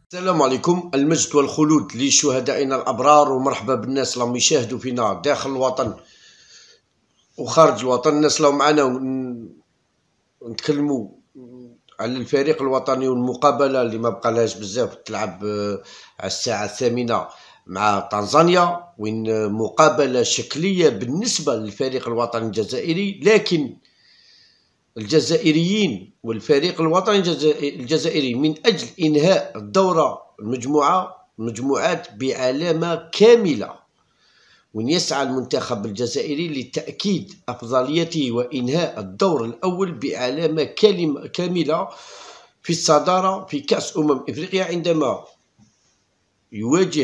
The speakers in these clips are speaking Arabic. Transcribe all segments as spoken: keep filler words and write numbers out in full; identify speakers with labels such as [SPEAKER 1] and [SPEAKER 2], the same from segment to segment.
[SPEAKER 1] السلام عليكم. المجد والخلود لشهدائنا الأبرار، ومرحبا بالناس اللي يشاهدوا فينا داخل الوطن وخارج الوطن. الناس اللي معنا ونتكلموا على الفريق الوطني والمقابلة اللي ما بقالهاش بزاف تلعب على الساعة الثامنة مع تنزانيا، وين مقابلة شكلية بالنسبة للفريق الوطني الجزائري، لكن الجزائريين والفريق الوطني الجزائري من أجل إنهاء الدورة المجموعة المجموعات بعلامة كاملة، وين يسعى المنتخب الجزائري لتأكيد أفضليته وإنهاء الدور الأول بعلامة كاملة في الصدارة في كأس أمم إفريقيا، عندما يواجه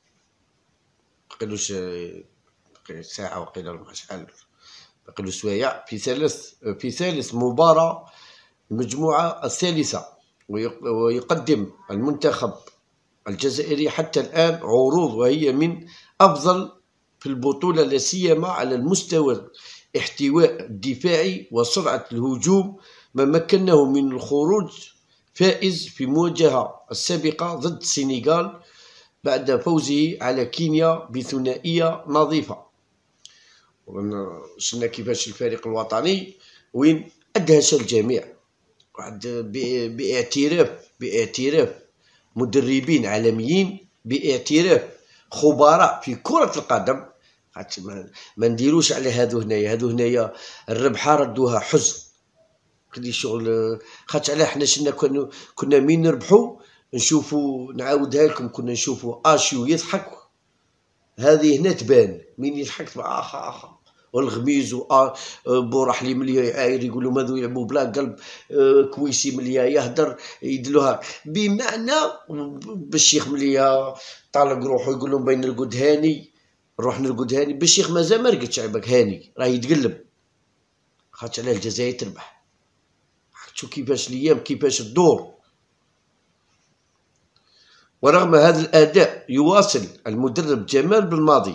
[SPEAKER 1] قلوش ساعة وقيل شحال بقيلو سوايع في ثالث في ثالث مباراة المجموعة الثالثة، ويقدم المنتخب الجزائري حتى الآن عروض وهي من أفضل في البطولة، لا سيما على المستوى الاحتواء الدفاعي وسرعة الهجوم، ما مكنه من الخروج فائز في المواجهة السابقة ضد السنغال بعد فوزه على كينيا بثنائية نظيفة. شفنا كيفاش الفريق الوطني وين أدهش الجميع، واحد باعتراف باعتراف مدربين عالميين، باعتراف خبراء في كرة القدم. ما نديروش على هادو هنايا، هادو هنايا الربحة ردوها حزن كلي شغل. خاطش علاه حنا شنا كنا كنا مين نربحو نشوفو، نعاودها لكم، كنا نشوفو اشيو يضحك، هذه هنا تبان مين يضحك اخ اخ والغميز وبورحلي مليا يعاير يقولوا ماذو يلعبوا بلا قلب، كويسي مليا يهدر يدلوها بمعنى بالشيخ مليا طالق روحو يقول لهم بين نرقد هاني نروح نرقد هاني. بالشيخ مازال ما رقدش عباك هاني، راه يتقلب خاطش علاه الجزائر تربح. شوف كيفاش الايام كيفاش الدور. ورغم هذا الاداء يواصل المدرب جمال بلماضي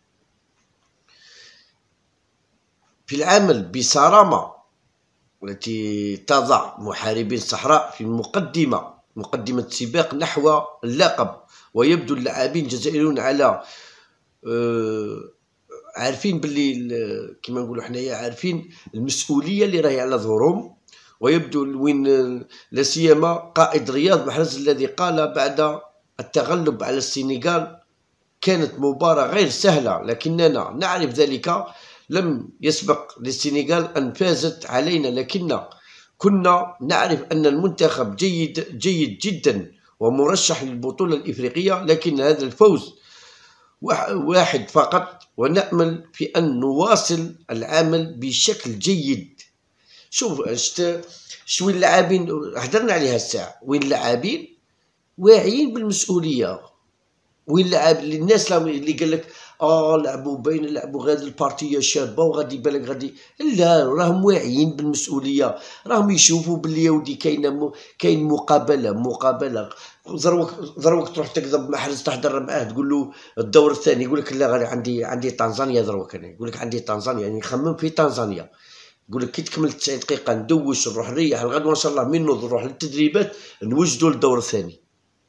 [SPEAKER 1] في العمل بصرامة التي تضع محاربين الصحراء في المقدمة مقدمة السباق نحو اللقب، ويبدو اللاعبين الجزائريون على آه عارفين باللي كما نقولوا حنايا عارفين المسؤولية اللي راهي على ظهورهم. ويبدو وين لا سيما قائد رياض محرز الذي قال بعد التغلب على السنغال كانت مباراة غير سهلة، لكننا نعرف ذلك، لم يسبق للسنغال أن فازت علينا، لكن كنا نعرف أن المنتخب جيد جيد جدا ومرشح للبطولة الإفريقية، لكن هذا الفوز واحد فقط، ونأمل في أن نواصل العمل بشكل جيد. شوف شوي اللاعبين هدرنا عليها الساعة، وين اللاعبين واعيين بالمسؤولية، وين لاعب الناس اللي قال لك اه لعبوا بين لعبوا غادي البارتيه شابه وغادي بالك غادي، لا راهم واعيين بالمسؤوليه، راهم يشوفوا باللي يا ودي كاينه كاين مقابله مقابله ضروك ضروك تروح تكذب محرز تهضر معاه تقول له الدور الثاني يقول لك لا غادي عندي عندي تنزانيا ضروك، انا يقول لك عندي تنزانيا يعني يخمم في تنزانيا، يقول لك كي تكمل تسعين دقيقه ندوش نروح نريح الغدوه ان شاء الله من نوض نروح للتدريبات نوجدوا للدور الثاني.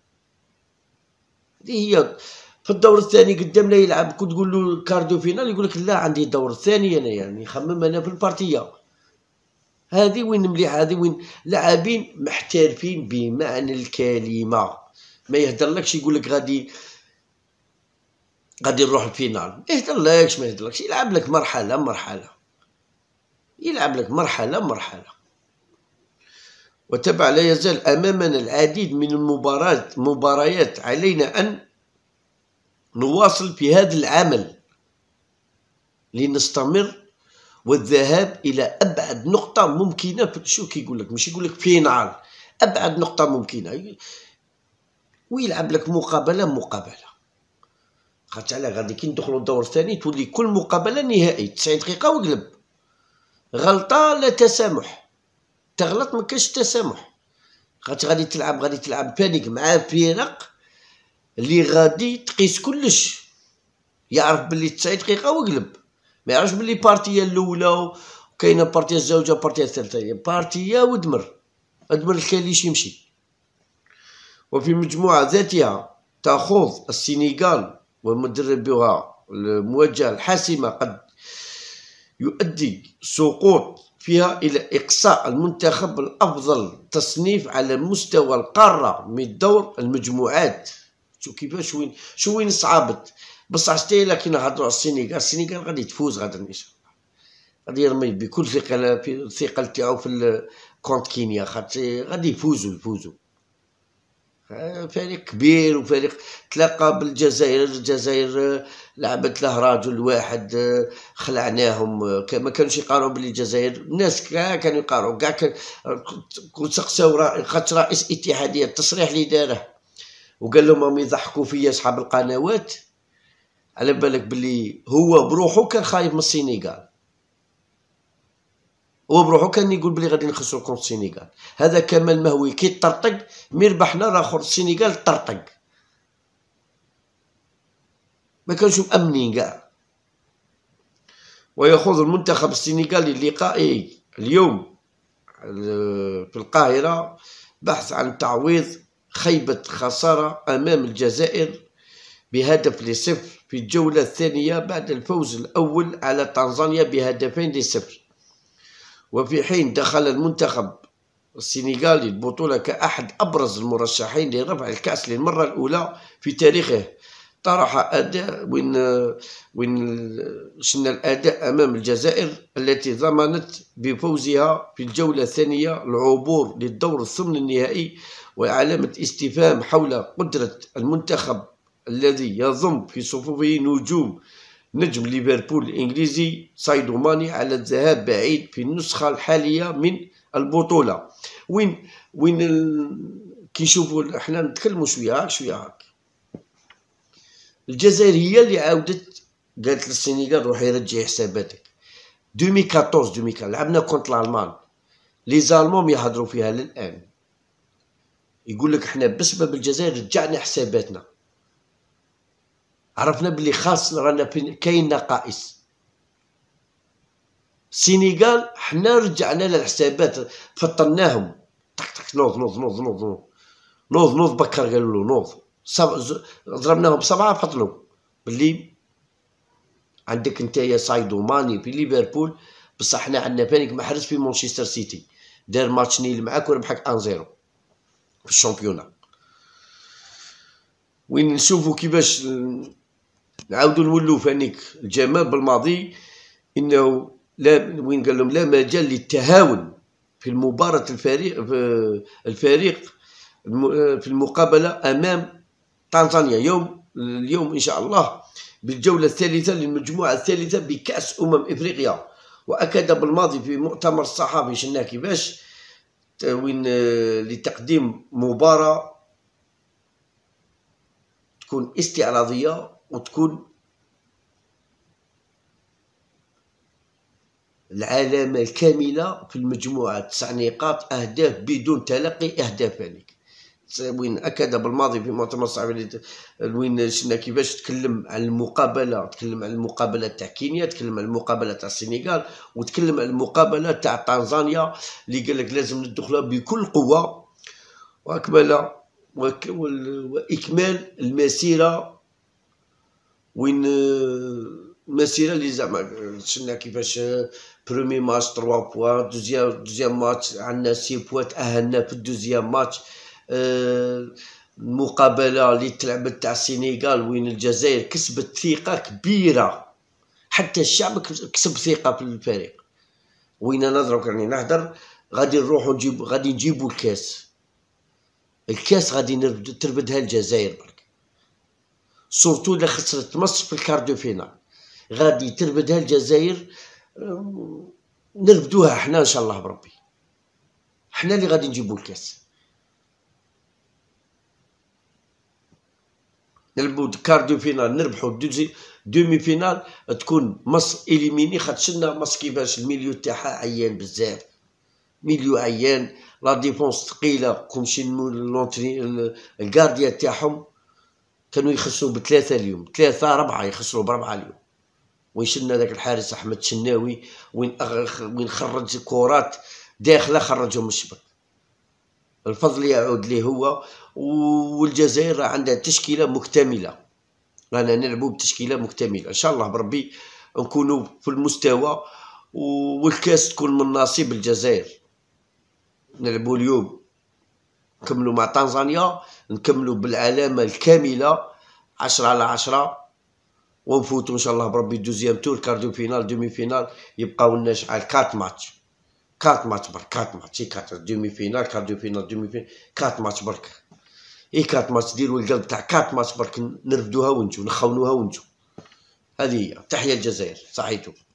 [SPEAKER 1] هي في الدور الثاني قدام لا يلعب كنت تقول له كارديو فينال يقول لك لا عندي الدور الثاني انا، يعني خمم انا في البارتيه هذه وين مليح، هذه وين لاعبين محترفين بمعنى الكلمه، ما يهدرلكش يقول لك غادي غادي نروح الفينال، ما يهدرلكش ما يهدرلكش يلعب لك مرحله مرحله يلعب لك مرحله مرحله. وتبع لا يزال امامنا العديد من المباريات مباريات علينا ان نواصل في هذا العمل لنستمر والذهاب إلى أبعد نقطة ممكنة. شو كيقول لك مش يقول لك فينال، أبعد نقطة ممكنة، ويلعب لك مقابلة مقابلة. خاطر على غادي كي ندخلوا الدور الثاني تولي كل مقابلة نهائي تسعين دقيقة وقلب، غلطة لا تسامح، تغلط ما كاش تسامح، خاطر غادي تلعب غادي تلعب بانيك مع فرق اللي غادي تقيس كلش، يعرف باللي تسعين دقيقة وقلب، ما يعرفش باللي بارتيه الاولى وكاينه بارتيه الزوجه بارتيه الثالثه، بارتيه ودمر ادمر الكاليش يمشي. وفي المجموعة ذاتها تخوض السنغال ومدربها المواجهة الحاسمة قد يؤدي سقوط فيها إلى إقصاء المنتخب الأفضل تصنيف على مستوى القارة من دور المجموعات. شو كيفاش وين شو وين صعبت بصح حتى إلا كي نهضرو على السنغال، السنغال غادي تفوز غدا إن شاء الله، غادي يرمي بكل ثقة في الثقة تاعو في كونت كينيا، خاطر غادي يفوزو يفوزو فريق كبير وفريق تلاقى بالجزائر. الجزائر لعبت له رجل واحد خلعناهم، ما كانوش يقارعوا باللي الجزائر، الناس كاع كانوا يقارعوا كاع كان كنت سقساو خاطر رئيس اتحادية التصريح اللي داره وقال لهم راهم يضحكوا فيا اصحاب القنوات، على بالك باللي هو بروحو كان خايف من السنغال، هو بروحو كان يقول بلي غادي نخسرو كونت السنغال. هذا كمال مهوي كي طرطق مي ربحنا راه خر السنغال طرطق، ما كانش مأمنين كاع. ويخوض المنتخب السنغالي اللقائي اليوم في القاهرة بحث عن تعويض خيبة خسارة أمام الجزائر بهدف لصفر في الجولة الثانية بعد الفوز الأول على تنزانيا بهدفين لصفر. وفي حين دخل المنتخب السنغالي البطولة كأحد أبرز المرشحين لرفع الكأس للمرة الأولى في تاريخه، طرح أداء وين وين شنا الأداء أمام الجزائر التي ضمنت بفوزها في الجولة الثانية العبور للدور الثمن النهائي، وعلامة استفهام حول قدرة المنتخب الذي يضم في صفوفه نجوم نجم ليفربول الإنجليزي سايدو ماني على الذهاب بعيد في النسخة الحالية من البطولة. وين وين ال... كي نشوفوا احنا نتكلموا شويه هاك شويه هاك، الجزائر هي اللي عاودت قالت للسنغال روحي رجعي حساباتك. ألفين وأربعطاش ألفين وخمسطاش لعبنا كونت الالمان، لي زالمون يهضروا فيها للان، يقول لك احنا بسبب الجزائر رجعنا حساباتنا، عرفنا بلي خاص رانا كاين نقائص. السنغال حنا رجعنا للحسابات، فطناهم طق طق نوض نوض نوض نوض نوض نوض بكر قالوا له نوض، ضربناهم بسبعه فطنوا باللي عندك نتايا سايدو ماني في ليفربول، بصح حنا عندنا فانيك محرز في مانشستر سيتي دار ماتش نيل معاك وربحك واحد صفر في الشامبيونا. وين نشوفوا كيفاش نعاودوا نولوا فانيك الجمال بالماضي، انه لا وين قال لهم لا مجال للتهاون في المباراة الفريق الفريق في المقابلة أمام تنزانيا يوم اليوم إن شاء الله بالجولة الثالثة للمجموعة الثالثة بكأس أمم إفريقيا. وأكد بالماضي في مؤتمر الصحفي شناه كيفاش وين لتقديم مباراة تكون استعراضية وتكون العلامة الكاملة في المجموعة، تسع نقاط أهداف بدون تلقي أهداف. هذيك وين أكد بالماضي في مؤتمر الصحفي وين شفنا كيفاش تكلم عن المقابلة، تكلم عن المقابلة تاع كينيا، تكلم عن المقابلة تاع السنغال، وتكلم عن المقابلة تاع تنزانيا اللي قال لك لازم ندخلها بكل قوة وأكمل وإكمال المسيرة. وين المسيرة اللي زعما شفنا كيفاش برومي ماتش تروا بوا، دوزيام دوزيام ماتش عندنا سي بوا، تأهلنا في الدوزيام ماتش. المقابلة اللي تلعبت تاع السنغال وين الجزائر كسبت ثقة كبيرة، حتى الشعب كسب ثقة في الفريق. وين انا دروك راني نهدر غادي نروحو نجيب غادي نجيبو الكاس، الكاس غادي تربدها الجزائر برك، سورتو الا خسرت مصر في الكاردو فينال غادي تربدها الجزائر، نربدوها حنا ان شاء الله بربي، حنا اللي غادي نجيبو الكاس. نلعبو كاردو فينال نربحو دوزي دومي فينال تكون مصر إليميني، خاطر شنا مصر كيفاش الميليو تاعها عيان بزاف، ميليو عيان، لا ديفونس ثقيلة. كومشي لونتري الكارديا تاعهم كانوا يخسروا بثلاثة اليوم، ثلاثة ربعة يخسروا بربعة اليوم. وين شنا ذاك الحارس أحمد شناوي وين أغ... وين خرج كورات داخلة خرجهم من الشبك، الفضل يعود ليه هو. والجزائر عندها تشكيله مكتمله، رانا نلعبوا بتشكيله مكتمله ان شاء الله بربي نكونوا في المستوى، والكاس تكون من نصيب الجزائر. نلعبوا اليوم نكملوا مع تنزانيا، نكملوا بالعلامه الكامله عشرة على عشرة، ونفوتوا ان شاء الله بربي دوزيام تور، كاردو فينال، دومي فينال، يبقاو لنا شحال كات ماتش، كات ماتش برك، كات ماتش، كات دومي فينال، كاردو فينال، دومي فينال، كات ماتش برك، اي كات ماتش. ديروا القلب تاع كات ماتش برك، نرفدوها ونجو، نخونوها ونجو. هذه هي. تحيا الجزائر، صحيتو.